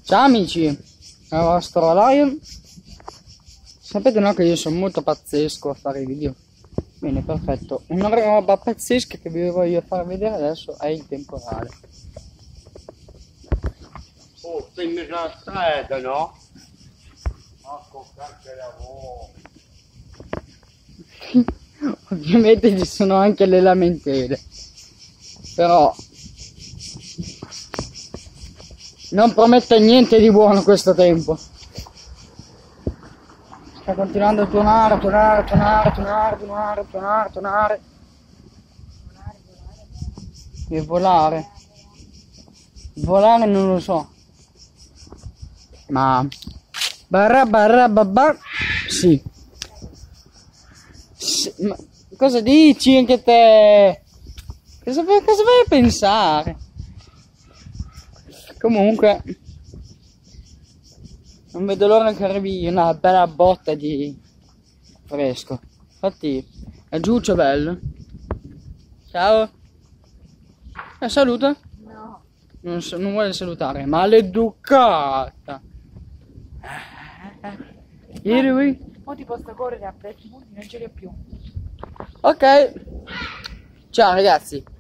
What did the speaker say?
Ciao amici, è il vostro Lion. Sapete no che io sono molto pazzesco a fare video. Bene, perfetto. Una roba pazzesca che vi voglio far vedere adesso è il temporale. Oh, sei in mezzo alla strada, no? Ecco, cacchio lavoro. Ovviamente ci sono anche le lamentele. Però non promette niente di buono questo tempo. Sta continuando a tuonare. E volare. Volare non lo so. Ma sì. Ma cosa dici anche te? Cosa vai a pensare? Comunque non vedo l'ora che arrivi una bella botta di fresco. Infatti è giuccio bello. Ciao. Saluta? No. Non vuole salutare. Maleducata. Ieri lui? Mo ti posso correre a 20 punti, non ce li ho più. Ok. Ciao ragazzi.